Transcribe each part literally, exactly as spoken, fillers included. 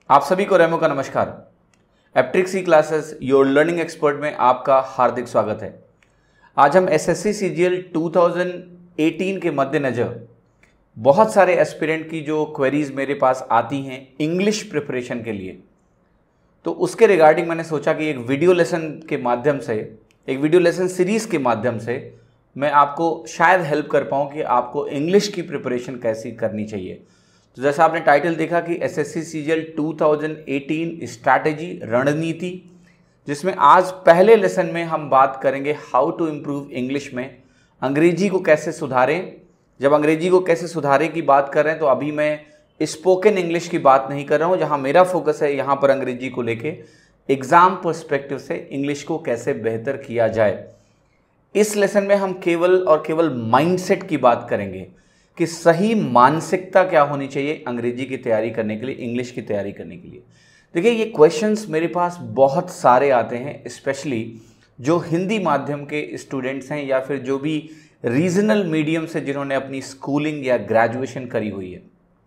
आप सभी को रेमो का नमस्कार। Aptrix e classes your learning expert में आपका हार्दिक स्वागत है। आज हम एसएससी सीजीएल दो हज़ार अठारह के मद्देनज़र बहुत सारे एस्पिरेंट की जो क्वेरीज मेरे पास आती हैं इंग्लिश प्रिपरेशन के लिए, तो उसके रिगार्डिंग मैंने सोचा कि एक वीडियो लेसन के माध्यम से, एक वीडियो लेसन सीरीज़ के माध्यम से मैं आपको शायद हेल्प कर पाऊँ कि आपको इंग्लिश की प्रिपरेशन कैसी करनी चाहिए। तो जैसा आपने टाइटल देखा कि एसएससी सीजीएल दो हज़ार अठारह स्ट्रैटेजी रणनीति, जिसमें आज पहले लेसन में हम बात करेंगे हाउ टू इम्प्रूव इंग्लिश में, अंग्रेजी को कैसे सुधारें। जब अंग्रेजी को कैसे सुधारें की बात कर रहे हैं तो अभी मैं स्पोकन इंग्लिश की बात नहीं कर रहा हूँ, जहाँ मेरा फोकस है यहाँ पर अंग्रेजी को लेके एग्जाम पर्सपेक्टिव से इंग्लिश को कैसे बेहतर किया जाए। इस लेसन में हम केवल और केवल माइंडसेट की बात करेंगे कि सही मानसिकता क्या होनी चाहिए अंग्रेजी की तैयारी करने के लिए, इंग्लिश की तैयारी करने के लिए। देखिए, ये क्वेश्चंस मेरे पास बहुत सारे आते हैं, स्पेशली जो हिंदी माध्यम के स्टूडेंट्स हैं या फिर जो भी रीजनल मीडियम से जिन्होंने अपनी स्कूलिंग या ग्रेजुएशन करी हुई है।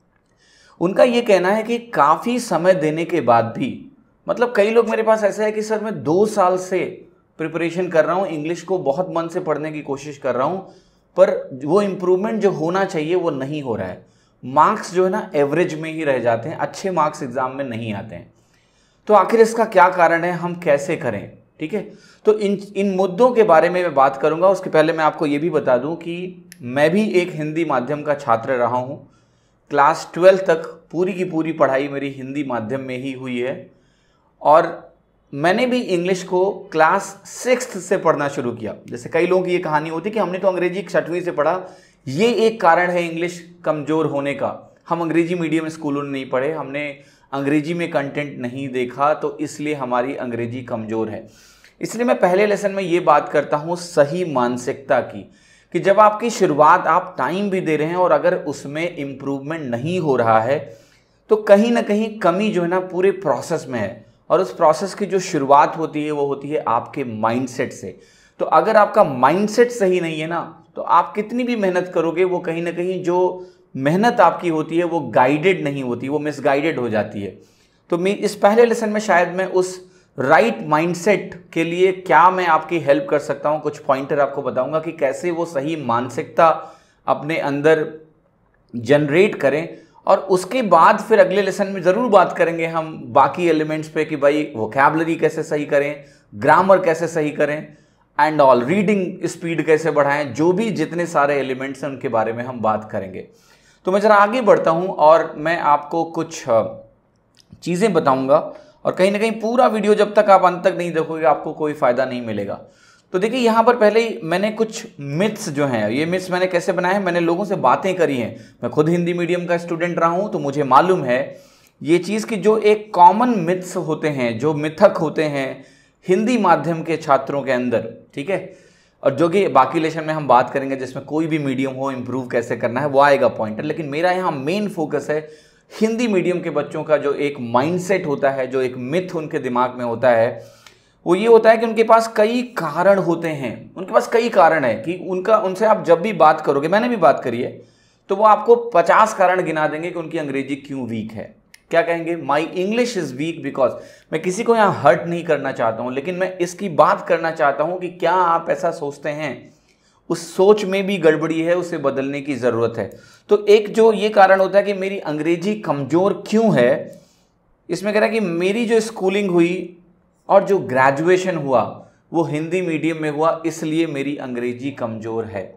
उनका ये कहना है कि काफ़ी समय देने के बाद भी, मतलब कई लोग मेरे पास ऐसे है कि सर मैं दो साल से प्रिपरेशन कर रहा हूँ, इंग्लिश को बहुत मन से पढ़ने की कोशिश कर रहा हूँ, पर वो इम्प्रूवमेंट जो होना चाहिए वो नहीं हो रहा है। मार्क्स जो है ना एवरेज में ही रह जाते हैं, अच्छे मार्क्स एग्जाम में नहीं आते हैं। तो आखिर इसका क्या कारण है, हम कैसे करें? ठीक है, तो इन इन मुद्दों के बारे में मैं बात करूंगा। उसके पहले मैं आपको ये भी बता दूं कि मैं भी एक हिंदी माध्यम का छात्र रहा हूं। क्लास ट्वेल्थ तक पूरी की पूरी पढ़ाई मेरी हिंदी माध्यम में ही हुई है, और मैंने भी इंग्लिश को क्लास सिक्स्थ से पढ़ना शुरू किया। जैसे कई लोगों की ये कहानी होती है कि हमने तो अंग्रेजी छठवीं से पढ़ा, ये एक कारण है इंग्लिश कमज़ोर होने का। हम अंग्रेजी मीडियम स्कूलों में नहीं पढ़े, हमने अंग्रेजी में कंटेंट नहीं देखा, तो इसलिए हमारी अंग्रेजी कमज़ोर है। इसलिए मैं पहले लेसन में ये बात करता हूँ सही मानसिकता की, कि जब आपकी शुरुआत, आप टाइम भी दे रहे हैं और अगर उसमें इम्प्रूवमेंट नहीं हो रहा है तो कहीं ना कहीं कमी जो है ना पूरे प्रोसेस में है। और उस प्रोसेस की जो शुरुआत होती है वो होती है आपके माइंडसेट से। तो अगर आपका माइंडसेट सही नहीं है ना, तो आप कितनी भी मेहनत करोगे वो कहीं ना कहीं जो मेहनत आपकी होती है वो गाइडेड नहीं होती, वो मिसगाइडेड हो जाती है। तो मैं इस पहले लेसन में शायद मैं उस राइट माइंडसेट के लिए क्या मैं आपकी हेल्प कर सकता हूँ, कुछ पॉइंटर आपको बताऊंगा कि कैसे वो सही मानसिकता अपने अंदर जनरेट करें। और उसके बाद फिर अगले लेसन में ज़रूर बात करेंगे हम बाकी एलिमेंट्स पे कि भाई वोकैबुलरी कैसे सही करें, ग्रामर कैसे सही करें, एंड ऑल, रीडिंग स्पीड कैसे बढ़ाएं, जो भी जितने सारे एलिमेंट्स हैं उनके बारे में हम बात करेंगे। तो मैं ज़रा आगे बढ़ता हूं और मैं आपको कुछ चीज़ें बताऊंगा, और कहीं ना कहीं पूरा वीडियो जब तक आप अंत तक नहीं देखोगे आपको कोई फ़ायदा नहीं मिलेगा। तो देखिए, यहाँ पर पहले ही मैंने कुछ मिथ्स जो हैं, ये मिथ्स मैंने कैसे बनाए हैं, मैंने लोगों से बातें करी हैं। मैं खुद हिंदी मीडियम का स्टूडेंट रहा हूँ, तो मुझे मालूम है ये चीज़ कि जो एक कॉमन मिथ्स होते हैं, जो मिथक होते हैं हिंदी माध्यम के छात्रों के अंदर, ठीक है, और जो कि बाकी लेसन में हम बात करेंगे जिसमें कोई भी मीडियम हो, इम्प्रूव कैसे करना है वो आएगा पॉइंटर। लेकिन मेरा यहाँ मेन फोकस है हिंदी मीडियम के बच्चों का जो एक माइंडसेट होता है, जो एक मिथ उनके दिमाग में होता है, वो ये होता है कि उनके पास कई कारण होते हैं। उनके पास कई कारण है कि उनका उनसे आप जब भी बात करोगे, मैंने भी बात करी है, तो वो आपको पचास कारण गिना देंगे कि उनकी अंग्रेजी क्यों वीक है। क्या कहेंगे? My English is weak because. मैं किसी को यहाँ हर्ट नहीं करना चाहता हूँ, लेकिन मैं इसकी बात करना चाहता हूँ कि क्या आप ऐसा सोचते हैं, उस सोच में भी गड़बड़ी है, उसे बदलने की ज़रूरत है। तो एक जो ये कारण होता है कि मेरी अंग्रेजी कमज़ोर क्यों है, इसमें कह रहा है कि मेरी जो स्कूलिंग हुई और जो ग्रेजुएशन हुआ वो हिंदी मीडियम में हुआ, इसलिए मेरी अंग्रेजी कमज़ोर है।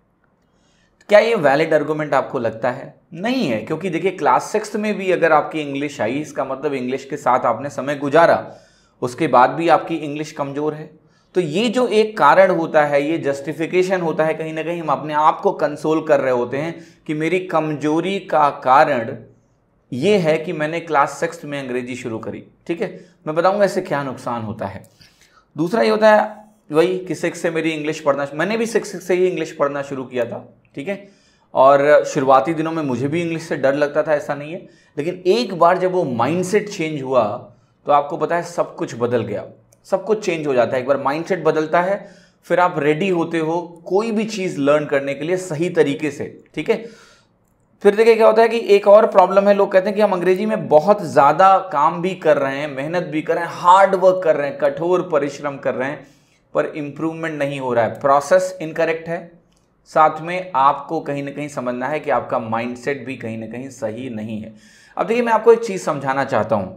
क्या ये वैलिड आर्गुमेंट आपको लगता है? नहीं है, क्योंकि देखिए क्लास सिक्स्थ में भी अगर आपकी इंग्लिश आई, इसका मतलब इंग्लिश के साथ आपने समय गुजारा, उसके बाद भी आपकी इंग्लिश कमज़ोर है। तो ये जो एक कारण होता है, ये जस्टिफिकेशन होता है, कहीं ना कहीं हम अपने आप को कंसोल कर रहे होते हैं कि मेरी कमजोरी का कारण ये है कि मैंने क्लास सिक्स्थ में अंग्रेजी शुरू करी। ठीक है, मैं बताऊंगा इससे क्या नुकसान होता है। दूसरा ये होता है वही कि सिक्स से मेरी इंग्लिश पढ़ना, मैंने भी सिक्स से ही इंग्लिश पढ़ना शुरू किया था। ठीक है, और शुरुआती दिनों में मुझे भी इंग्लिश से डर लगता था, ऐसा नहीं है, लेकिन एक बार जब वो माइंडसेट चेंज हुआ तो आपको पता है सब कुछ बदल गया, सब कुछ चेंज हो जाता है। एक बार माइंडसेट बदलता है फिर आप रेडी होते हो कोई भी चीज़ लर्न करने के लिए सही तरीके से। ठीक है, फिर देखिए क्या होता है कि एक और प्रॉब्लम है, लोग कहते हैं कि हम अंग्रेजी में बहुत ज़्यादा काम भी कर रहे हैं, मेहनत भी कर रहे हैं, हार्ड वर्क कर रहे हैं, कठोर परिश्रम कर रहे हैं, पर इम्प्रूवमेंट नहीं हो रहा है। प्रोसेस इनकरेक्ट है, साथ में आपको कहीं ना कहीं समझना है कि आपका माइंडसेट भी कहीं ना कहीं सही नहीं है। अब देखिए मैं आपको एक चीज़ समझाना चाहता हूँ।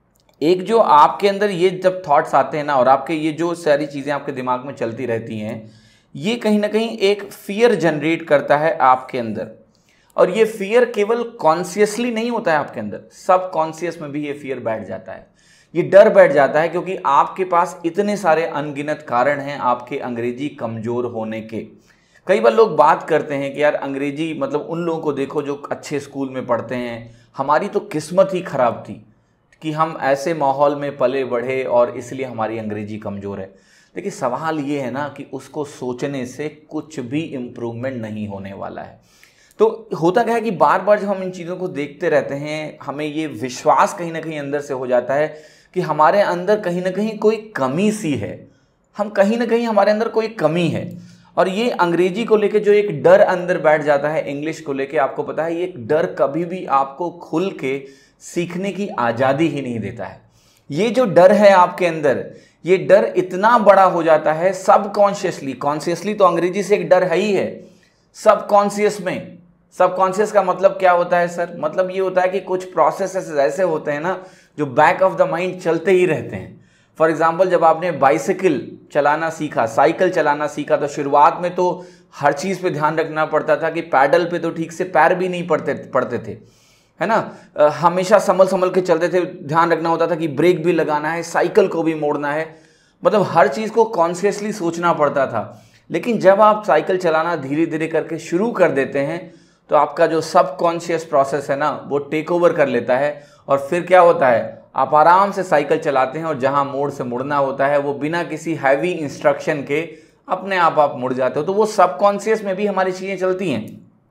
एक जो आपके अंदर ये जब थॉट्स आते हैं ना, और आपके ये जो सारी चीज़ें आपके दिमाग में चलती रहती हैं, ये कहीं ना कहीं एक फियर जनरेट करता है आपके अंदर। और ये फियर केवल कॉन्शियसली नहीं होता है आपके अंदर, सब कॉन्शियस में भी ये फियर बैठ जाता है, ये डर बैठ जाता है, क्योंकि आपके पास इतने सारे अनगिनत कारण हैं आपके अंग्रेजी कमज़ोर होने के। कई बार लोग बात करते हैं कि यार अंग्रेजी मतलब उन लोगों को देखो जो अच्छे स्कूल में पढ़ते हैं, हमारी तो किस्मत ही ख़राब थी कि हम ऐसे माहौल में पले बढ़े और इसलिए हमारी अंग्रेजी कमज़ोर है। देखिए सवाल ये है ना कि उसको सोचने से कुछ भी इम्प्रूवमेंट नहीं होने वाला है। तो होता क्या है कि बार बार जब हम इन चीज़ों को देखते रहते हैं, हमें ये विश्वास कहीं ना कहीं अंदर से हो जाता है कि हमारे अंदर कहीं ना कहीं कोई कमी सी है, हम कहीं ना कहीं हमारे अंदर कोई कमी है। और ये अंग्रेजी को लेके जो एक डर अंदर बैठ जाता है, इंग्लिश को लेके, आपको पता है ये एक डर कभी भी आपको खुल के सीखने की आज़ादी ही नहीं देता है। ये जो डर है आपके अंदर, ये डर इतना बड़ा हो जाता है सबकॉन्शियसली, कॉन्शियसली तो अंग्रेजी से एक डर है ही है, सबकॉन्शियस में। सबकॉन्शियस का मतलब क्या होता है सर? मतलब ये होता है कि कुछ प्रोसेसेस ऐसे होते हैं ना जो बैक ऑफ द माइंड चलते ही रहते हैं। फॉर एग्जाम्पल, जब आपने बाइसिकल चलाना सीखा, साइकिल चलाना सीखा, तो शुरुआत में तो हर चीज़ पे ध्यान रखना पड़ता था कि पैडल पे तो ठीक से पैर भी नहीं पड़ते पड़ते थे, है ना। आ, हमेशा संभल संभल के चलते थे, ध्यान रखना होता था कि ब्रेक भी लगाना है, साइकिल को भी मोड़ना है, मतलब हर चीज़ को कॉन्शियसली सोचना पड़ता था। लेकिन जब आप साइकिल चलाना धीरे धीरे करके शुरू कर देते हैं तो आपका जो सबकॉन्शियस प्रोसेस है ना वो टेक ओवर कर लेता है, और फिर क्या होता है, आप आराम से साइकिल चलाते हैं और जहां मोड़ से मुड़ना होता है वो बिना किसी हैवी इंस्ट्रक्शन के अपने आप आप मुड़ जाते हो। तो वो सबकॉन्शियस में भी हमारी चीज़ें चलती हैं।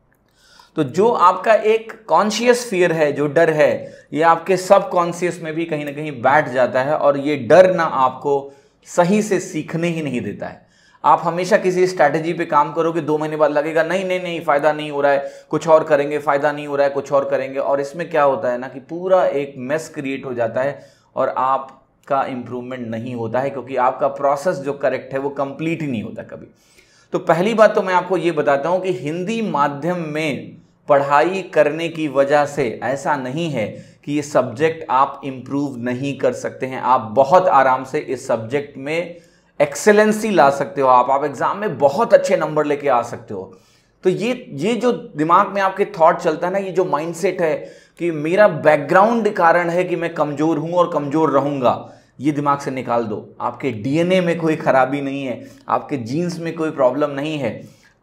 तो जो आपका एक कॉन्शियस फियर है, जो डर है, ये आपके सबकॉन्शियस में भी कहीं ना कहीं बैठ जाता है, और ये डर ना आपको सही से सीखने ही नहीं देता है। आप हमेशा किसी स्ट्रैटेजी पे काम करोगे, दो महीने बाद लगेगा नहीं नहीं नहीं फ़ायदा नहीं हो रहा है, कुछ और करेंगे, फ़ायदा नहीं हो रहा है, कुछ और करेंगे, और इसमें क्या होता है ना कि पूरा एक मेस क्रिएट हो जाता है और आपका इम्प्रूवमेंट नहीं होता है, क्योंकि आपका प्रोसेस जो करेक्ट है वो कंप्लीट ही नहीं होता कभी। तो पहली बात तो मैं आपको ये बताता हूँ कि हिंदी माध्यम में पढ़ाई करने की वजह से ऐसा नहीं है कि ये सब्जेक्ट आप इम्प्रूव नहीं कर सकते हैं। आप बहुत आराम से इस सब्जेक्ट में एक्सेलेंसी ला सकते हो, आप आप एग्जाम में बहुत अच्छे नंबर लेके आ सकते हो। तो ये ये जो दिमाग में आपके थॉट चलता है ना, ये जो माइंडसेट है कि मेरा बैकग्राउंड कारण है कि मैं कमज़ोर हूं और कमज़ोर रहूंगा, ये दिमाग से निकाल दो। आपके डीएनए में कोई खराबी नहीं है, आपके जीन्स में कोई प्रॉब्लम नहीं है।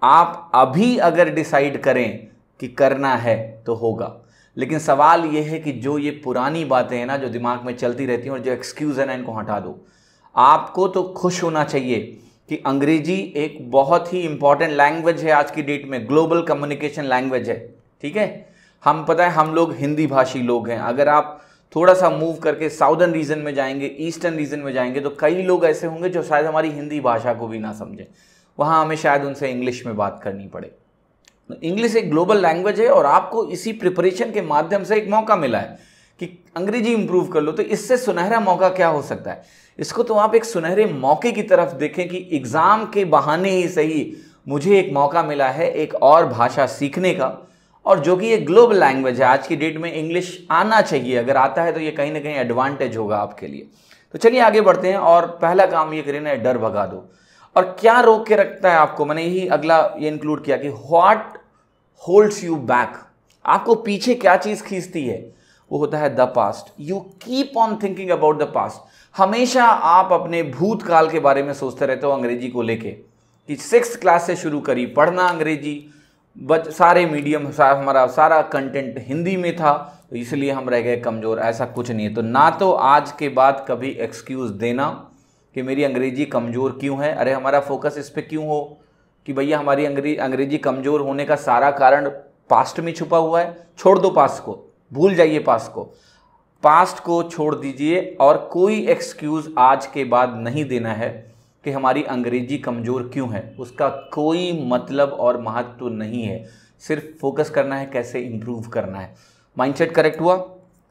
आप अभी अगर डिसाइड करें कि करना है तो होगा। लेकिन सवाल ये है कि जो ये पुरानी बातें हैं ना जो दिमाग में चलती रहती हैं और जो एक्सक्यूज़ है ना, इनको हटा दो। आपको तो खुश होना चाहिए कि अंग्रेजी एक बहुत ही इंपॉर्टेंट लैंग्वेज है आज की डेट में, ग्लोबल कम्युनिकेशन लैंग्वेज है, ठीक है। हम पता है हम लोग हिंदी भाषी लोग हैं। अगर आप थोड़ा सा मूव करके साउदर्न रीजन में जाएंगे, ईस्टर्न रीजन में जाएंगे, तो कई लोग ऐसे होंगे जो शायद हमारी हिंदी भाषा को भी ना समझें, वहाँ हमें शायद उनसे इंग्लिश में बात करनी पड़े। इंग्लिश एक ग्लोबल लैंग्वेज है और आपको इसी प्रिपरेशन के माध्यम से एक मौका मिला है कि अंग्रेजी इंप्रूव कर लो। तो इससे सुनहरा मौका क्या हो सकता है? इसको तो आप एक सुनहरे मौके की तरफ देखें कि एग्ज़ाम के बहाने ही सही मुझे एक मौका मिला है एक और भाषा सीखने का, और जो कि एक ग्लोबल लैंग्वेज है। आज की डेट में इंग्लिश आना चाहिए, अगर आता है तो ये कहीं ना कहीं एडवांटेज होगा आपके लिए। तो चलिए आगे बढ़ते हैं, और पहला काम ये करें ना, डर भगा दो। और क्या रोक के रखता है आपको, मैंने यही अगला ये इंक्लूड किया कि व्हाट होल्ड्स यू बैक, आपको पीछे क्या चीज़ खींचती है, वो होता है the past. You keep on thinking about the past. हमेशा आप अपने भूतकाल के बारे में सोचते रहते हो अंग्रेजी को लेके, कि सिक्स क्लास से शुरू करी पढ़ना अंग्रेजी, बच सारे मीडियम सा, हमारा सारा कंटेंट हिंदी में था, तो इसलिए हम रह गए कमज़ोर। ऐसा कुछ नहीं है। तो ना तो आज के बाद कभी एक्सक्यूज़ देना कि मेरी अंग्रेजी कमज़ोर क्यों है। अरे हमारा फोकस इस पर क्यों हो कि भैया हमारी अंग्रेजी अंग्रेजी कमज़ोर होने का सारा कारण पास्ट में छुपा हुआ है। छोड़ दो पास्ट को, भूल जाइए पास्ट को, पास्ट को छोड़ दीजिए, और कोई एक्सक्यूज़ आज के बाद नहीं देना है कि हमारी अंग्रेजी कमज़ोर क्यों है। उसका कोई मतलब और महत्व नहीं है। सिर्फ फोकस करना है कैसे इंप्रूव करना है। माइंडसेट करेक्ट हुआ।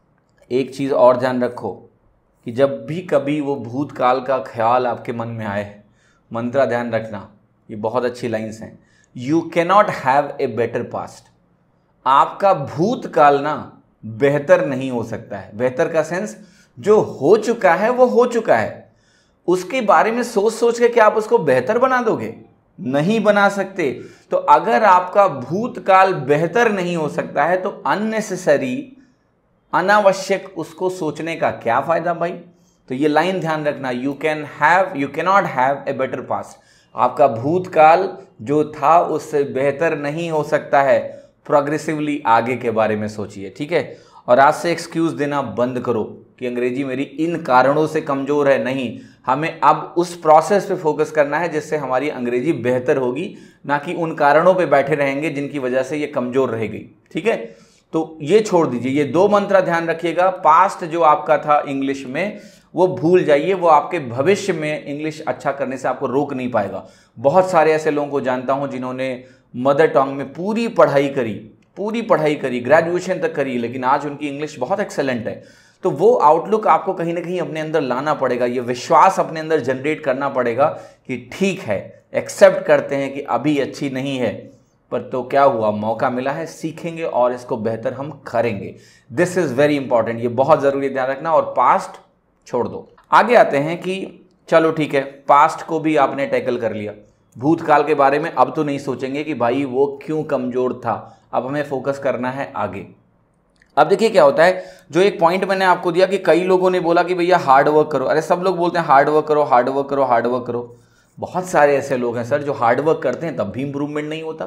एक चीज़ और ध्यान रखो कि जब भी कभी वो भूतकाल का ख्याल आपके मन में आए, मंत्रा ध्यान रखना, ये बहुत अच्छी लाइन्स हैं। You cannot have a better past. आपका भूतकाल ना बेहतर नहीं हो सकता है। बेहतर का सेंस, जो हो चुका है वो हो चुका है, उसके बारे में सोच सोच के क्या आप उसको बेहतर बना दोगे? नहीं बना सकते। तो अगर आपका भूतकाल बेहतर नहीं हो सकता है तो अननेसेसरी, अनावश्यक उसको सोचने का क्या फायदा भाई? तो ये लाइन ध्यान रखना, you can have you cannot have a better past. आपका भूतकाल जो था उससे बेहतर नहीं हो सकता है। प्रोग्रेसिवली आगे के बारे में सोचिए, ठीक है। और आज से एक्सक्यूज देना बंद करो कि अंग्रेजी मेरी इन कारणों से कमजोर है। नहीं, हमें अब उस प्रोसेस पे फोकस करना है जिससे हमारी अंग्रेजी बेहतर होगी, ना कि उन कारणों पे बैठे रहेंगे जिनकी वजह से ये कमजोर रह गई, ठीक है। तो ये छोड़ दीजिए, ये दो मंत्र ध्यान रखिएगा। पास्ट जो आपका था इंग्लिश में वो भूल जाइए, वो आपके भविष्य में इंग्लिश अच्छा करने से आपको रोक नहीं पाएगा। बहुत सारे ऐसे लोगों को जानता हूं जिन्होंने मदर टंग में पूरी पढ़ाई करी, पूरी पढ़ाई करी, ग्रेजुएशन तक करी, लेकिन आज उनकी इंग्लिश बहुत एक्सेलेंट है। तो वो आउटलुक आपको कहीं ना कहीं अपने अंदर लाना पड़ेगा, ये विश्वास अपने अंदर जनरेट करना पड़ेगा कि ठीक है, एक्सेप्ट करते हैं कि अभी अच्छी नहीं है, पर तो क्या हुआ, मौका मिला है, सीखेंगे और इसको बेहतर हम करेंगे। दिस इज वेरी इंपॉर्टेंट, ये बहुत जरूरी ध्यान रखना। और पास्ट छोड़ दो। आगे आते हैं कि चलो ठीक है, पास्ट को भी आपने टैकल कर लिया, भूतकाल के बारे में अब तो नहीं सोचेंगे कि भाई वो क्यों कमजोर था, अब हमें फोकस करना है आगे। अब देखिए क्या होता है, जो एक पॉइंट मैंने आपको दिया कि कई लोगों ने बोला कि भैया हार्ड वर्क करो। अरे सब लोग बोलते हैं हार्ड वर्क करो, हार्ड वर्क करो, हार्ड वर्क करो। बहुत सारे ऐसे लोग हैं सर जो हार्ड वर्क करते हैं तब भी इंप्रूवमेंट नहीं होता।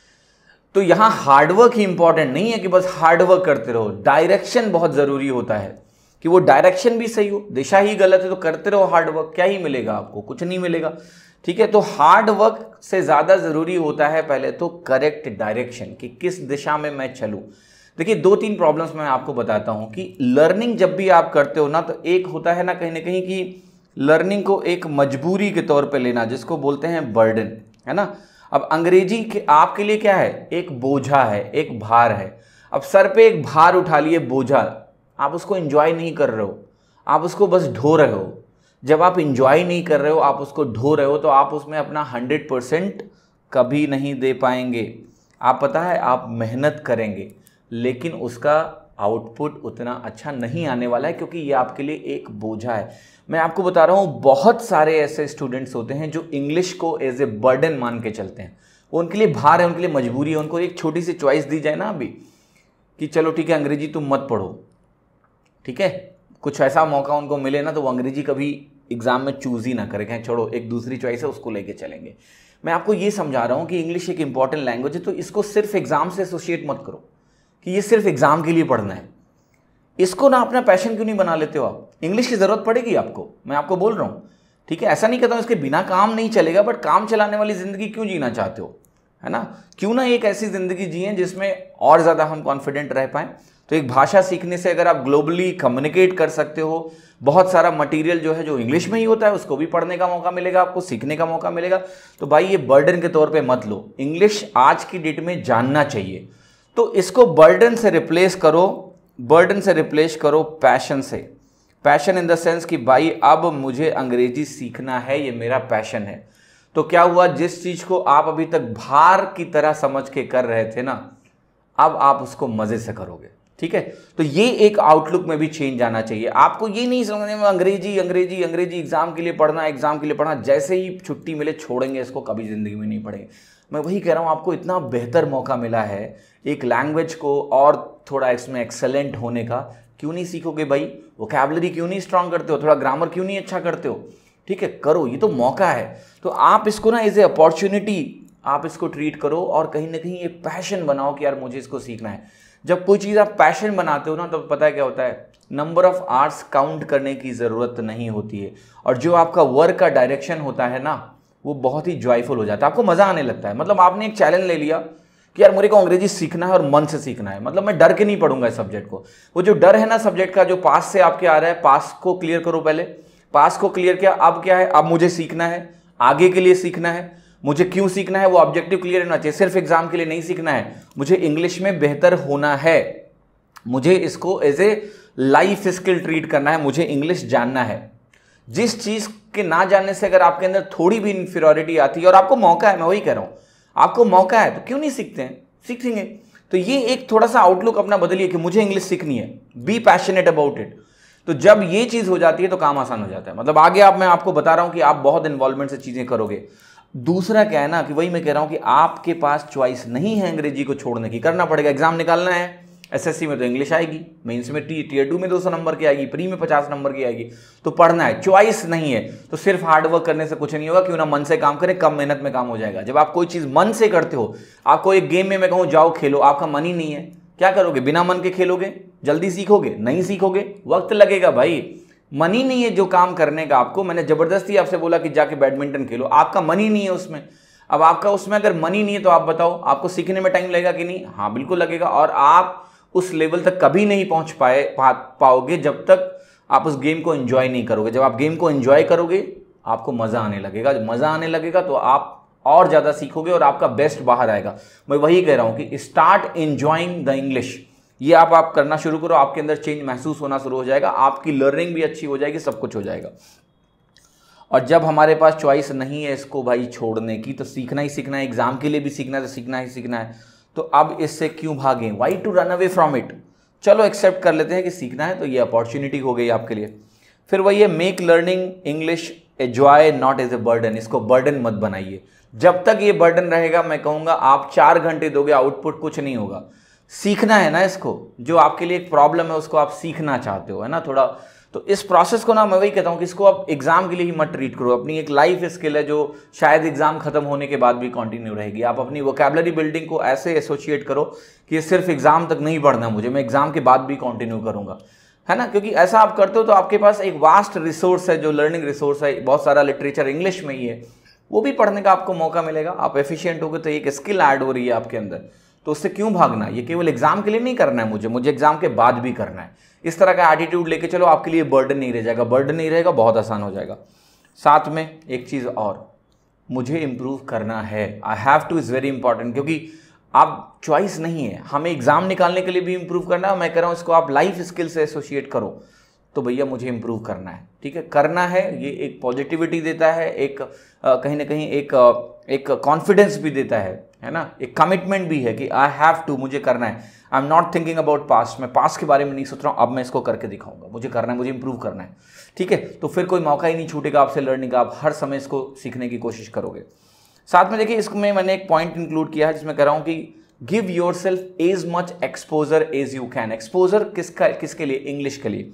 तो यहां हार्ड वर्क ही इंपॉर्टेंट नहीं है कि बस हार्ड वर्क करते रहो, डायरेक्शन बहुत जरूरी होता है कि वो डायरेक्शन भी सही हो। दिशा ही गलत है तो करते रहो हार्ड वर्क, क्या ही मिलेगा आपको? कुछ नहीं मिलेगा, ठीक है। तो हार्ड वर्क से ज्यादा जरूरी होता है पहले तो करेक्ट डायरेक्शन, कि किस दिशा में मैं चलूं। देखिए दो तीन प्रॉब्लम्स मैं आपको बताता हूं कि लर्निंग जब भी आप करते हो ना, तो एक होता है ना कहीं ना कहीं कि लर्निंग को एक मजबूरी के तौर पे लेना, जिसको बोलते हैं बर्डन, है ना। अब अंग्रेजी के आपके लिए क्या है? एक बोझा है, एक भार है। अब सर पे एक भार उठा लिए, बोझा, आप उसको एंजॉय नहीं कर रहे हो, आप उसको बस ढो रहे हो। जब आप एंजॉय नहीं कर रहे हो, आप उसको ढो रहे हो, तो आप उसमें अपना हंड्रेड परसेंट कभी नहीं दे पाएंगे। आप पता है, आप मेहनत करेंगे लेकिन उसका आउटपुट उतना अच्छा नहीं आने वाला है, क्योंकि ये आपके लिए एक बोझा है। मैं आपको बता रहा हूँ, बहुत सारे ऐसे स्टूडेंट्स होते हैं जो इंग्लिश को एज ए बर्डन मान के चलते हैं। वो उनके लिए भार है, उनके लिए मजबूरी है। उनको एक छोटी सी चॉइस दी जाए ना अभी कि चलो ठीक है अंग्रेजी तुम मत पढ़ो, ठीक है, कुछ ऐसा मौका उनको मिले ना, तो वो अंग्रेजी कभी एग्जाम में चूज ही ना करें, कहें छोड़ो एक दूसरी चॉइस है उसको लेके चलेंगे। मैं आपको ये समझा रहा हूँ कि इंग्लिश एक इंपॉर्टेंट लैंग्वेज है, तो इसको सिर्फ एग्जाम से एसोसिएट मत करो कि ये सिर्फ एग्जाम के लिए पढ़ना है। इसको ना अपना पैशन क्यों नहीं बना लेते हो आप? इंग्लिश की जरूरत पड़ेगी आपको, मैं आपको बोल रहा हूँ, ठीक है। ऐसा नहीं कहता हूँ इसके बिना काम नहीं चलेगा, बट काम चलाने वाली जिंदगी क्यों जीना चाहते हो, है ना। क्यों ना एक ऐसी जिंदगी जिए जिसमें और ज्यादा हम कॉन्फिडेंट रह पाएं। तो एक भाषा सीखने से अगर आप ग्लोबली कम्युनिकेट कर सकते हो, बहुत सारा मटेरियल जो है जो इंग्लिश में ही होता है उसको भी पढ़ने का मौका मिलेगा, आपको सीखने का मौका मिलेगा। तो भाई ये बर्डन के तौर पे मत लो, इंग्लिश आज की डेट में जानना चाहिए। तो इसको बर्डन से रिप्लेस करो, बर्डन से रिप्लेस करो पैशन से। पैशन इन द सेंस कि भाई अब मुझे अंग्रेजी सीखना है, ये मेरा पैशन है। तो क्या हुआ, जिस चीज को आप अभी तक भार की तरह समझ के कर रहे थे ना, अब आप उसको मजे से करोगे, ठीक है। तो ये एक आउटलुक में भी चेंज आना चाहिए। आपको ये नहीं समझने में अंग्रेजी अंग्रेजी अंग्रेजी एग्जाम के लिए पढ़ना, एग्जाम के लिए पढ़ना, जैसे ही छुट्टी मिले छोड़ेंगे इसको, कभी जिंदगी में नहीं पढ़ेंगे। मैं वही कह रहा हूँ, आपको इतना बेहतर मौका मिला है एक लैंग्वेज को और थोड़ा इसमें एक्सेलेंट होने का, क्यों नहीं सीखोगे भाई? वोकैबुलरी क्यों नहीं स्ट्रांग करते हो? थोड़ा ग्रामर क्यों नहीं अच्छा करते हो? ठीक है, करो, ये तो मौका है। तो आप इसको ना एज ए अपॉर्चुनिटी आप इसको ट्रीट करो और कहीं ना कहीं एक पैशन बनाओ कि यार मुझे इसको सीखना है। जब कोई चीज़ आप पैशन बनाते हो ना, तो पता है क्या होता है, नंबर ऑफ आवर्स काउंट करने की ज़रूरत नहीं होती है, और जो आपका वर्क का डायरेक्शन होता है ना, वो बहुत ही जॉयफुल हो जाता है, आपको मज़ा आने लगता है। मतलब आपने एक चैलेंज ले लिया कि यार मेरे को अंग्रेजी सीखना है और मन से सीखना है, मतलब मैं डर के नहीं पढ़ूंगा इस सब्जेक्ट को। वो जो डर है ना सब्जेक्ट का, जो पास से आपके आ रहा है, पास को क्लियर करो पहले, पास को क्लियर किया, अब क्या है, अब मुझे सीखना है, आगे के लिए सीखना है। मुझे क्यों सीखना है वो ऑब्जेक्टिव क्लियर होना चाहिए। सिर्फ एग्जाम के लिए नहीं सीखना है, मुझे इंग्लिश में बेहतर होना है, मुझे इसको as a life skill treat करना है, मुझे इंग्लिश जानना है। जिस चीज के ना जानने से अगर आपके अंदर थोड़ी भी इंफीरियरिटी आती है और आपको मौका है, मैं वही कह रहा हूं, आपको मौका है तो क्यों नहीं सीखते हैं, सीखेंगे। तो ये एक थोड़ा सा आउटलुक अपना बदलिए कि मुझे इंग्लिश सीखनी है, बी पैशनेट अबाउट इट। तो जब ये चीज हो जाती है तो काम आसान हो जाता है। मतलब आगे आप मैं आपको बता रहा हूं कि आप बहुत इन्वॉल्वमेंट से चीजें करोगे। दूसरा क्या है ना कि वही मैं कह रहा हूं कि आपके पास चॉइस नहीं है अंग्रेजी को छोड़ने की, करना पड़ेगा। एग्जाम निकालना है, एसएससी में तो इंग्लिश आएगी, मेंस में टी टीयर टू में दो सौ नंबर की आएगी, प्री में पचास नंबर की आएगी, तो पढ़ना है। चॉइस नहीं है तो सिर्फ हार्डवर्क करने से कुछ नहीं होगा। क्यों ना मन से काम करें, कम मेहनत में काम हो जाएगा। जब आप कोई चीज मन से करते हो, आपको एक गेम में मैं कहूँ जाओ खेलो, आपका मन ही नहीं है, क्या करोगे? बिना मन के खेलोगे, जल्दी सीखोगे? नहीं सीखोगे, वक्त लगेगा भाई। मन ही नहीं है जो काम करने का आपको। मैंने जबरदस्ती आपसे बोला कि जाके बैडमिंटन खेलो, आपका मन ही नहीं है उसमें। अब आपका उसमें अगर मन ही नहीं है तो आप बताओ आपको सीखने में टाइम लगेगा कि नहीं? हाँ बिल्कुल लगेगा। और आप उस लेवल तक कभी नहीं पहुंच पाए पा, पाओगे जब तक आप उस गेम को एंजॉय नहीं करोगे। जब आप गेम को एंजॉय करोगे आपको मजा आने लगेगा। जब मजा आने लगेगा तो आप और ज्यादा सीखोगे और आपका बेस्ट बाहर आएगा। मैं वही कह रहा हूं कि स्टार्ट एंजॉइंग द इंग्लिश। ये आप आप करना शुरू करो, आपके अंदर चेंज महसूस होना शुरू हो जाएगा, आपकी लर्निंग भी अच्छी हो जाएगी, सब कुछ हो जाएगा। और जब हमारे पास चॉइस नहीं है इसको भाई छोड़ने की, तो सीखना ही सीखना है। एग्जाम के लिए भी सीखना है तो सीखना ही सीखना है। तो अब इससे क्यों भागें? Why to run away from it? चलो एक्सेप्ट कर लेते हैं कि सीखना है, तो ये अपॉर्चुनिटी हो गई आपके लिए। फिर वही है, make learning English a joy not as a burden. इसको बर्डन मत बनाइए। जब तक ये बर्डन रहेगा, मैं कहूँगा आप चार घंटे दोगे, आउटपुट कुछ नहीं होगा। सीखना है ना इसको, जो आपके लिए एक प्रॉब्लम है उसको आप सीखना चाहते हो, है ना थोड़ा। तो इस प्रोसेस को ना मैं वही कहता हूँ कि इसको आप एग्जाम के लिए ही मत ट्रीट करो। अपनी एक लाइफ स्किल है जो शायद एग्जाम खत्म होने के बाद भी कंटिन्यू रहेगी। आप अपनी वोकैबुलरी बिल्डिंग को ऐसे एसोसिएट करो कि ये सिर्फ एग्जाम तक नहीं पढ़ना मुझे, मैं एग्जाम के बाद भी कंटिन्यू करूंगा, है ना। क्योंकि ऐसा आप करते हो तो आपके पास एक वास्ट रिसोर्स है, जो लर्निंग रिसोर्स है, बहुत सारा लिटरेचर इंग्लिश में ही है, वो भी पढ़ने का आपको मौका मिलेगा। आप एफिशिएंट होगे तो एक स्किल ऐड हो रही है आपके अंदर, तो उससे क्यों भागना? ये केवल एग्जाम के लिए नहीं करना है मुझे, मुझे एग्जाम के बाद भी करना है। इस तरह का एटीट्यूड लेके चलो, आपके लिए बर्डन नहीं रह जाएगा। बर्डन नहीं रहेगा, बहुत आसान हो जाएगा। साथ में एक चीज़ और, मुझे इंप्रूव करना है, I have to is very important. क्योंकि आप चॉइस नहीं है, हमें एग्जाम निकालने के लिए भी इंप्रूव करना है। मैं कह रहा हूँ इसको आप लाइफ स्किल से एसोसिएट करो, तो भैया मुझे इंप्रूव करना है, ठीक है, करना है। ये एक पॉजिटिविटी देता है, एक आ, कहीं ना कहीं एक एक कॉन्फिडेंस भी देता है, है ना। एक कमिटमेंट भी है कि आई हैव टू, मुझे करना है। I am not thinking about past, मैं पास्ट के बारे में नहीं सोच रहा हूँ, अब मैं इसको करके दिखाऊंगा, मुझे करना है, मुझे इंप्रूव करना है, ठीक है। तो फिर कोई मौका ही नहीं छूटेगा आपसे लर्निंग का, आप हर समय इसको सीखने की कोशिश करोगे। साथ में देखिए, इसमें मैंने एक पॉइंट इंक्लूड किया है जिसमें कह रहा हूँ कि give yourself as much exposure as you can. Exposure किसका किसके लिए? इंग्लिश के लिए।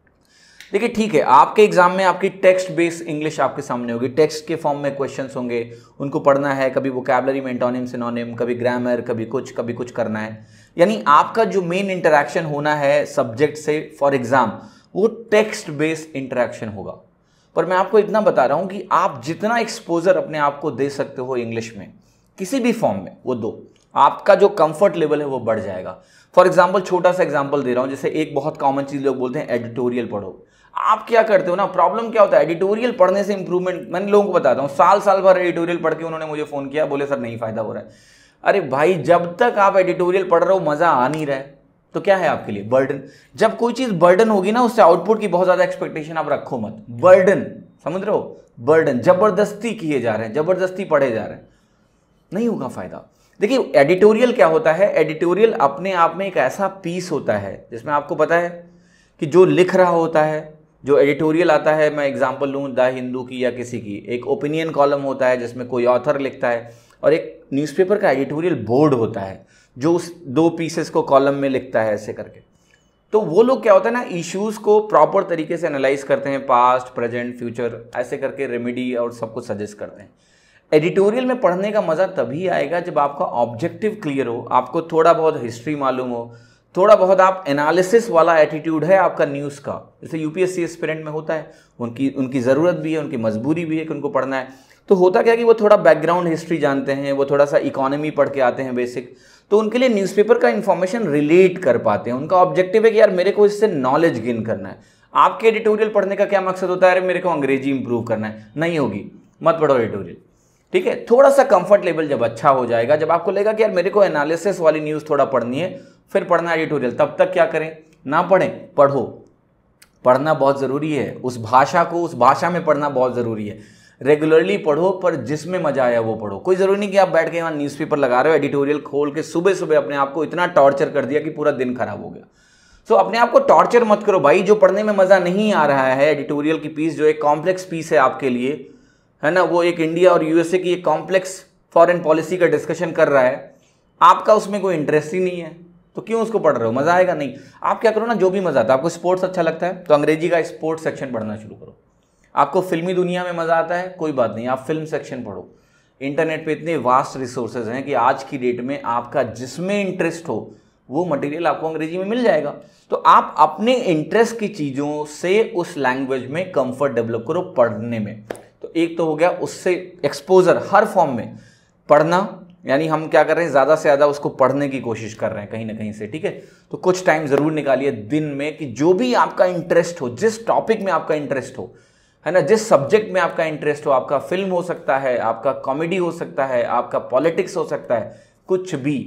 देखिए ठीक है, आपके एग्जाम में आपकी टेक्स्ट बेस्ड इंग्लिश आपके सामने होगी, टेक्स्ट के फॉर्म में क्वेश्चंस होंगे, उनको पढ़ना है, कभी वोकैबुलरी में एंटोनिम सिनोनिम, कभी ग्रामर, कभी कुछ कभी कुछ करना है। यानी आपका जो मेन इंटरेक्शन होना है सब्जेक्ट से फॉर एग्जाम, वो टेक्स्ट बेस्ड इंटरेक्शन होगा। पर मैं आपको इतना बता रहा हूं कि आप जितना एक्सपोजर अपने आप को दे सकते हो इंग्लिश में किसी भी फॉर्म में, वो दो, आपका जो कंफर्ट लेवल है वो बढ़ जाएगा। फॉर एग्जाम्पल, छोटा सा एग्जाम्पल दे रहा हूं, जैसे एक बहुत कॉमन चीज लोग बोलते हैं एडिटोरियल पढ़ो। आप क्या करते हो ना, प्रॉब्लम क्या होता है, एडिटोरियल पढ़ने से इंप्रूवमेंट, मैंने लोगों को बताता हूँ, साल साल भर एडिटोरियल पढ़ के उन्होंने मुझे फोन किया, बोले सर नहीं फायदा हो रहा है। अरे भाई, जब तक आप एडिटोरियल पढ़ रहे हो मजा आ नहीं रहा है तो क्या है आपके लिए? बर्डन। जब कोई चीज बर्डन होगी ना, उससे आउटपुट की बहुत ज्यादा एक्सपेक्टेशन आप रखो मत। बर्डन, समझ रहे हो? बर्डन जबरदस्ती किए जा रहे हैं, जबरदस्ती पढ़े जा रहे हैं, नहीं होगा फायदा। देखिए एडिटोरियल क्या होता है, एडिटोरियल अपने आप में एक ऐसा पीस होता है जिसमें आपको पता है कि जो लिख रहा होता है, जो एडिटोरियल आता है, मैं एग्जांपल लूँ द हिंदू की या किसी की, एक ओपिनियन कॉलम होता है जिसमें कोई ऑथर लिखता है, और एक न्यूज़पेपर का एडिटोरियल बोर्ड होता है जो उस दो पीसेस को कॉलम में लिखता है ऐसे करके। तो वो लोग क्या होता है ना, इश्यूज़ को प्रॉपर तरीके से एनालाइज करते हैं, पास्ट प्रेजेंट फ्यूचर ऐसे करके रेमेडी और सब कुछ सजेस्ट करते हैं। एडिटोरियल में पढ़ने का मज़ा तभी आएगा जब आपका ऑब्जेक्टिव क्लियर हो, आपको थोड़ा बहुत हिस्ट्री मालूम हो, थोड़ा बहुत आप एनालिसिस वाला एटीट्यूड है आपका न्यूज़ का, जैसे यूपीएससी एस्पिरेंट में होता है। उनकी उनकी ज़रूरत भी है, उनकी मजबूरी भी है कि उनको पढ़ना है। तो होता क्या कि वो थोड़ा बैकग्राउंड हिस्ट्री जानते हैं, वो थोड़ा सा इकोनॉमी पढ़ के आते हैं बेसिक, तो उनके लिए न्यूज़पेपर का इन्फॉर्मेशन रिलेट कर पाते हैं। उनका ऑब्जेक्टिव है कि यार मेरे को इससे नॉलेज गेन करना है। आपके एडिटोरियल पढ़ने का क्या मकसद होता है? अरे मेरे को अंग्रेजी इंप्रूव करना है, नहीं होगी, मत पढ़ो एडिटोरियल। ठीक है। थोड़ा सा कंफर्ट लेवल जब अच्छा हो जाएगा, जब आपको लगेगा कि यार मेरे को एनालिसिस वाली न्यूज़ थोड़ा पढ़नी है, फिर पढ़ना एडिटोरियल, तब तक क्या करें, ना पढ़ें, पढ़ो। पढ़ना बहुत ज़रूरी है, उस भाषा को उस भाषा में पढ़ना बहुत ज़रूरी है। रेगुलरली पढ़ो, पर जिसमें मजा आया वो पढ़ो। कोई ज़रूरी नहीं कि आप बैठ के वहाँ न्यूज़पेपर लगा रहे हो, एडिटोरियल खोल के सुबह सुबह अपने आप को इतना टॉर्चर कर दिया कि पूरा दिन खराब हो गया। सो so, अपने आप को टॉर्चर मत करो भाई। जो पढ़ने में मज़ा नहीं आ रहा है, एडिटोरियल की पीस जो एक कॉम्प्लेक्स पीस है आपके लिए, है ना, वो एक इंडिया और यूएसए की एक कॉम्प्लेक्स फॉरेन पॉलिसी का डिस्कशन कर रहा है, आपका उसमें कोई इंटरेस्ट ही नहीं है, तो क्यों उसको पढ़ रहे हो, मज़ा आएगा नहीं। आप क्या करो ना, जो भी मज़ा आता है, आपको स्पोर्ट्स अच्छा लगता है तो अंग्रेजी का स्पोर्ट्स सेक्शन पढ़ना शुरू करो। आपको फिल्मी दुनिया में मज़ा आता है, कोई बात नहीं, आप फिल्म सेक्शन पढ़ो। इंटरनेट पे इतने वास्ट रिसोर्सेज हैं कि आज की डेट में आपका जिसमें इंटरेस्ट हो वो मटेरियल आपको अंग्रेजी में मिल जाएगा। तो आप अपने इंटरेस्ट की चीज़ों से उस लैंग्वेज में कंफर्ट डेवलप करो पढ़ने में। तो एक तो हो गया उससे एक्सपोजर हर फॉर्म में पढ़ना, यानी हम क्या कर रहे हैं, ज़्यादा से ज़्यादा उसको पढ़ने की कोशिश कर रहे हैं कहीं ना कहीं से, ठीक है। तो कुछ टाइम ज़रूर निकालिए दिन में कि जो भी आपका इंटरेस्ट हो, जिस टॉपिक में आपका इंटरेस्ट हो, है ना, जिस सब्जेक्ट में आपका इंटरेस्ट हो, आपका फिल्म हो सकता है, आपका कॉमेडी हो सकता है, आपका पॉलिटिक्स हो सकता है, कुछ भी,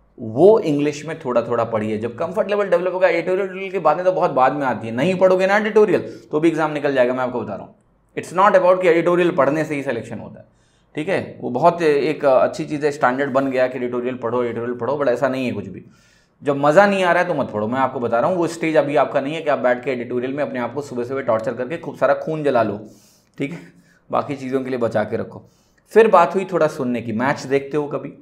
वो इंग्लिश में थोड़ा थोड़ा पढ़िए। जब कंफर्ट लेवल डेवलप होगा, एडिटोरियल की बातें तो बहुत बाद में आती है, नहीं पढ़ोगे ना एडिटोरियल तो भी एग्जाम निकल जाएगा, मैं आपको बता रहा हूँ। इट्स नॉट अबाउट कि एडिटोरियल पढ़ने से ही सिलेक्शन होता है, ठीक है। वो बहुत एक अच्छी चीज़ है, स्टैंडर्ड बन गया कि एडिटोरियल पढ़ो एडिटोरियल पढ़ो, बट ऐसा नहीं है कुछ भी। जब मज़ा नहीं आ रहा है तो मत पढ़ो, मैं आपको बता रहा हूँ। वो स्टेज अभी आपका नहीं है कि आप बैठ के एडिटोरियल में अपने आप को सुबह सुबह टॉर्चर करके खूब सारा खून जला लो, ठीक है। बाकी चीज़ों के लिए बचा के रखो। फिर बात हुई थोड़ा सुनने की। मैच देखते हो, कभी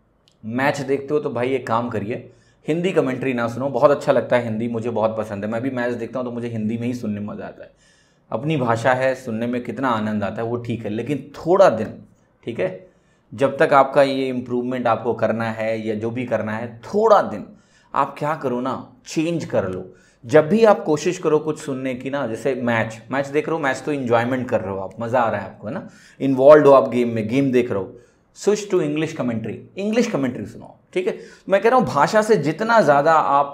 मैच देखते हो तो भाई एक काम करिए, हिंदी कमेंट्री ना सुनो। बहुत अच्छा लगता है हिंदी, मुझे बहुत पसंद है, मैं भी मैच देखता हूँ तो मुझे हिंदी में ही सुनने में मज़ा आता है। अपनी भाषा है, सुनने में कितना आनंद आता है वो ठीक है, लेकिन थोड़ा दिन, ठीक है, जब तक आपका ये इम्प्रूवमेंट आपको करना है या जो भी करना है, थोड़ा दिन आप क्या करो ना, चेंज कर लो। जब भी आप कोशिश करो कुछ सुनने की ना, जैसे मैच मैच देख रहे हो, मैच तो इन्जॉयमेंट कर रहे हो आप, मज़ा आ रहा है आपको, है ना, इन्वॉल्व हो आप गेम में, गेम देख रहे हो, switch to English commentary, English commentary सुनो, ठीक है। मैं कह रहा हूँ भाषा से जितना ज़्यादा आप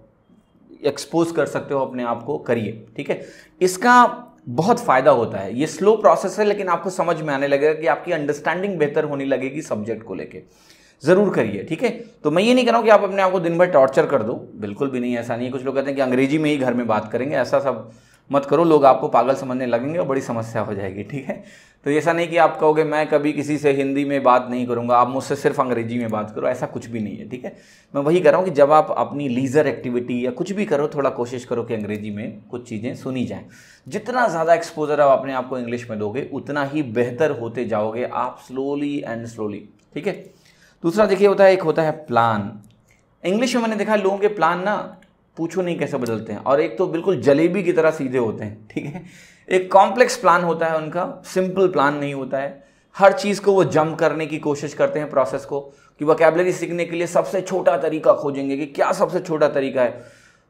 एक्सपोज कर सकते हो अपने आप को, करिए, ठीक है। इसका बहुत फ़ायदा होता है। ये स्लो प्रोसेस है, लेकिन आपको समझ में आने लगेगा कि आपकी अंडरस्टैंडिंग बेहतर होने लगेगी सब्जेक्ट को लेके। ज़रूर करिए, ठीक है। तो मैं ये नहीं कह रहा हूँ कि आप अपने आप को दिन भर टॉर्चर कर दो, बिल्कुल भी नहीं, ऐसा नहीं है। कुछ लोग कहते हैं कि अंग्रेजी में ही घर में बात करेंगे, ऐसा सब मत करो, लोग आपको पागल समझने लगेंगे और बड़ी समस्या हो जाएगी, ठीक है। तो ऐसा नहीं कि आप कहोगे मैं कभी किसी से हिंदी में बात नहीं करूँगा, आप मुझसे सिर्फ अंग्रेजी में बात करो, ऐसा कुछ भी नहीं है, ठीक है। मैं वही कह रहा हूँ कि जब आप अपनी लीजर एक्टिविटी या कुछ भी करो, थोड़ा कोशिश करो कि अंग्रेजी में कुछ चीज़ें सुनी जाएँ। जितना ज़्यादा एक्सपोजर आप अपने आप को इंग्लिश में दोगे, उतना ही बेहतर होते जाओगे आप, स्लोली एंड स्लोली, ठीक है। दूसरा देखिए होता है, एक होता है प्लान। इंग्लिश में मैंने देखा लोगों के प्लान ना पूछो नहीं कैसे बदलते हैं, और एक तो बिल्कुल जलेबी की तरह सीधे होते हैं, ठीक है। एक कॉम्प्लेक्स प्लान होता है उनका, सिंपल प्लान नहीं होता है। हर चीज़ को वो जंप करने की कोशिश करते हैं प्रोसेस को, कि वोकैबुलरी सीखने के लिए सबसे छोटा तरीका खोजेंगे कि क्या सबसे छोटा तरीका है।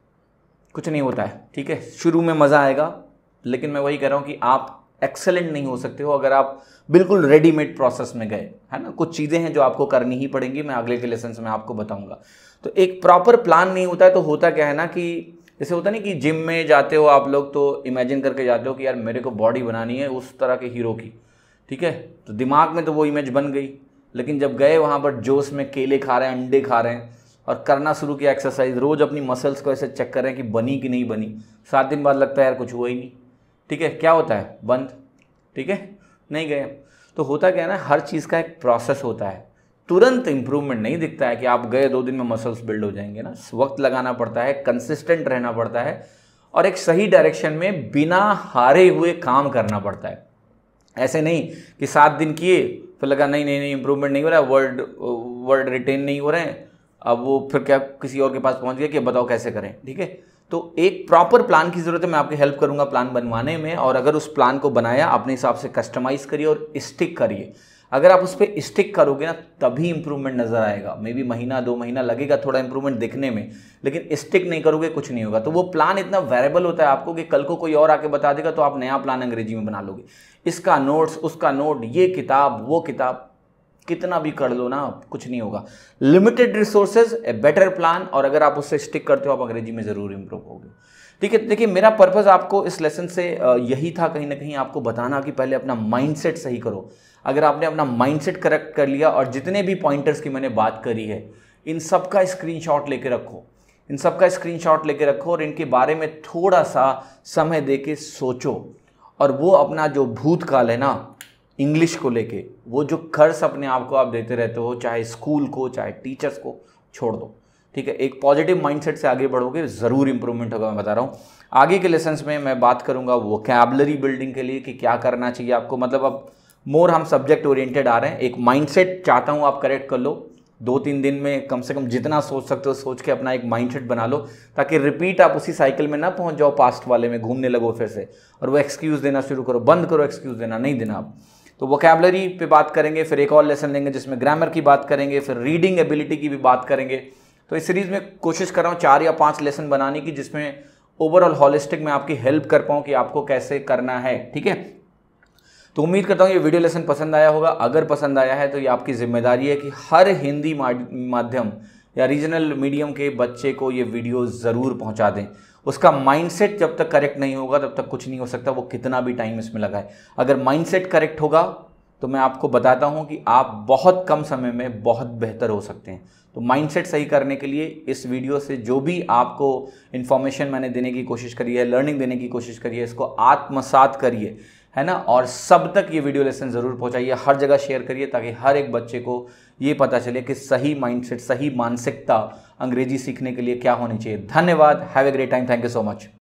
कुछ नहीं होता है, ठीक है। शुरू में मज़ा आएगा, लेकिन मैं वही कह रहा हूँ कि आप एक्सेलेंट नहीं हो सकते हो अगर आप बिल्कुल रेडीमेड प्रोसेस में गए, है ना। कुछ चीज़ें हैं जो आपको करनी ही पड़ेंगी, मैं अगले के लेसन में आपको बताऊंगा। तो एक प्रॉपर प्लान नहीं होता है, तो होता क्या है ना कि जैसे होता नहीं कि जिम में जाते हो आप लोग तो इमेजिन करके जाते हो कि यार मेरे को बॉडी बनानी है उस तरह के हीरो की, ठीक है। तो दिमाग में तो वो इमेज बन गई, लेकिन जब गए वहाँ पर जोश में केले खा रहे हैं, अंडे खा रहे हैं और करना शुरू किया एक्सरसाइज, रोज़ अपनी मसल्स को ऐसे चेक कर रहे हैं कि बनी कि नहीं बनी, सात दिन बाद लगता है यार कुछ हुआ ही नहीं, ठीक है। क्या होता है, बंद, ठीक है, नहीं गए। तो होता क्या है ना, हर चीज़ का एक प्रोसेस होता है, तुरंत इंप्रूवमेंट नहीं दिखता है कि आप गए दो दिन में मसल्स बिल्ड हो जाएंगे ना। वक्त लगाना पड़ता है, कंसिस्टेंट रहना पड़ता है, और एक सही डायरेक्शन में बिना हारे हुए काम करना पड़ता है। ऐसे नहीं कि सात दिन किए फिर लगा नहीं नहीं नहीं इंप्रूवमेंट नहीं हो रहा है, वर्ड वर्ड रिटेन नहीं हो रहे हैं, अब वो फिर क्या किसी और के पास पहुंच गया कि बताओ कैसे करें, ठीक है। तो एक प्रॉपर प्लान की ज़रूरत है, मैं आपकी हेल्प करूंगा प्लान बनवाने में, और अगर उस प्लान को बनाया अपने हिसाब से कस्टमाइज़ करिए और स्टिक करिए। अगर आप उस पर स्टिक करोगे ना तभी इंप्रूवमेंट नज़र आएगा। मे बी महीना दो महीना लगेगा थोड़ा इंप्रूवमेंट दिखने में, लेकिन स्टिक नहीं करोगे कुछ नहीं होगा। तो वो प्लान इतना वेरिएबल होता है आपको कि कल को कोई और आके बता देगा तो आप नया प्लान अंग्रेजी में बना लोगे। इसका नोट्स, उसका नोट, ये किताब, वो किताब, कितना भी कर लो ना कुछ नहीं होगा। Limited resources, a better plan, और अगर आप उससे स्टिक करते हो आप अंग्रेजी में ज़रूर इंप्रूव होगे। ठीक है। देखिए, मेरा पर्पज़ आपको इस लेसन से यही था कहीं ना कहीं आपको बताना कि पहले अपना माइंडसेट सही करो। अगर आपने अपना माइंडसेट करेक्ट कर लिया और जितने भी पॉइंटर्स की मैंने बात करी है इन सब का स्क्रीनशॉट लेके रखो, इन सब का स्क्रीनशॉट लेके रखो और इनके बारे में थोड़ा सा समय दे के सोचो। और वो अपना जो भूतकाल है ना इंग्लिश को लेके, वो जो कर्ज अपने आप को आप देते रहते हो, चाहे स्कूल को चाहे टीचर्स को, छोड़ दो। ठीक है, एक पॉजिटिव माइंडसेट से आगे बढ़ोगे, ज़रूर इंप्रूवमेंट होगा। मैं बता रहा हूँ आगे के लेसन्स में मैं बात करूँगा वोकैबुलरी बिल्डिंग के लिए कि क्या करना चाहिए आपको। मतलब अब मोर हम सब्जेक्ट ओरिएंटेड आ रहे हैं। एक माइंडसेट चाहता हूँ आप करेक्ट कर लो, दो तीन दिन में कम से कम जितना सोच सकते हो सोच के अपना एक माइंडसेट बना लो, ताकि रिपीट आप उसी साइकिल में ना पहुंच जाओ, पास्ट वाले में घूमने लगो फिर से, और वो एक्सक्यूज़ देना शुरू करो। बंद करो एक्सक्यूज़ देना, नहीं देना आप। तो वोकैबुलरी पे बात करेंगे, फिर एक और लेसन लेंगे जिसमें ग्रामर की बात करेंगे, फिर रीडिंग एबिलिटी की भी बात करेंगे। तो इस सीरीज़ में कोशिश कर रहा हूँ चार या पाँच लेसन बनाने की, जिसमें ओवरऑल हॉलिस्टिक में आपकी हेल्प कर पाऊँ कि आपको कैसे करना है। ठीक है, तो उम्मीद करता हूँ ये वीडियो लेसन पसंद आया होगा। अगर पसंद आया है तो ये आपकी जिम्मेदारी है कि हर हिंदी माध्यम या रीजनल मीडियम के बच्चे को ये वीडियो ज़रूर पहुँचा दें। उसका माइंडसेट जब तक करेक्ट नहीं होगा तब तक कुछ नहीं हो सकता, वो कितना भी टाइम इसमें लगाए। अगर माइंडसेट करेक्ट होगा तो मैं आपको बताता हूँ कि आप बहुत कम समय में बहुत बेहतर हो सकते हैं। तो माइंडसेट सही करने के लिए इस वीडियो से जो भी आपको इन्फॉर्मेशन मैंने देने की कोशिश करी है, लर्निंग देने की कोशिश करी है, इसको आत्मसात करिए, है ना। और सब तक ये वीडियो लेसन ज़रूर पहुंचाइए, हर जगह शेयर करिए, ताकि हर एक बच्चे को ये पता चले कि सही माइंडसेट, सही मानसिकता अंग्रेजी सीखने के लिए क्या होनी चाहिए। धन्यवाद। Have a great time. Thank you so much.